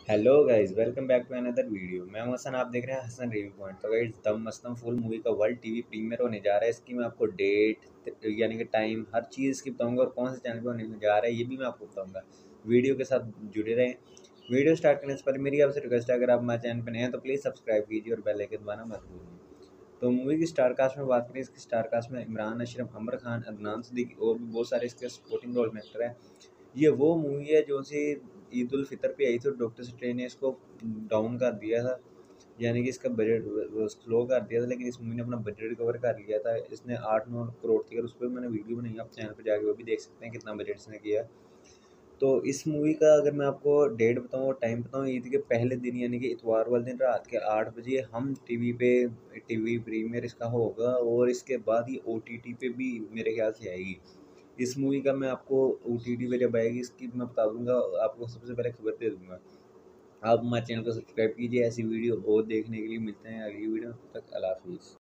Hello guys, welcome back to another video. मैं हूं हसन, आप देख रहे हैं हसन रिव्यू पॉइंट। तो guys, Dum Mastam full movie का वर्ल्ड टीवी प्रीमियर होने जा रहा है। इसकी मैं आपको डेट यानी कि टाइम हर चीज़ इसकी बताऊंगा और कौन से चैनल पे होने जा रहा है ये भी मैं आपको बताऊंगा। वीडियो के साथ जुड़े रहें। वीडियो स्टार्ट करने से पहले मेरी आपसे रिक्वेस्ट है, अगर आप हमारे चैनल पर नए हैं तो प्लीज़ सब्सक्राइब कीजिए और बेल आइकन दबाना मत भूलिए। तो मूवी की स्टार कास्ट में बात करें, इसकी स्टार कास्ट में इमरान अशरफ, अमर खान, अदनान सिद्दीकी और भी बहुत सारे इसके सपोर्टिंग रोल में एक्टर हैं। ये वो मूवी है जो सी ईद उल फितर पे आई थी और डॉक्टर स्ट्रेंज ने इसको डाउन कर दिया था, यानी कि इसका बजट स्लो कर दिया था। लेकिन इस मूवी ने अपना बजट रिकवर कर लिया था। इसने 8-9 करोड़ थी और उस पर मैंने वीडियो बनाई, आप चैनल पर जाके वो भी देख सकते हैं कितना बजट इसने किया। तो इस मूवी का अगर मैं आपको डेट बताऊँ और टाइम बताऊँ, ईद के पहले दिन यानी कि इतवार वाले दिन रात के 8 बजे हम टीवी पे टीवी प्रीमियर इसका होगा और इसके बाद ही ओटीटी पे भी मेरे ख्याल से आएगी। इस मूवी का मैं आपको ओटीटी पे जब आएगी इसकी मैं बता दूंगा, आपको सबसे पहले खबर दे दूंगा। आप हमारे चैनल को सब्सक्राइब कीजिए। ऐसी वीडियो और देखने के लिए मिलते हैं अगली वीडियो में। तब तक अल्लाह हाफिज़।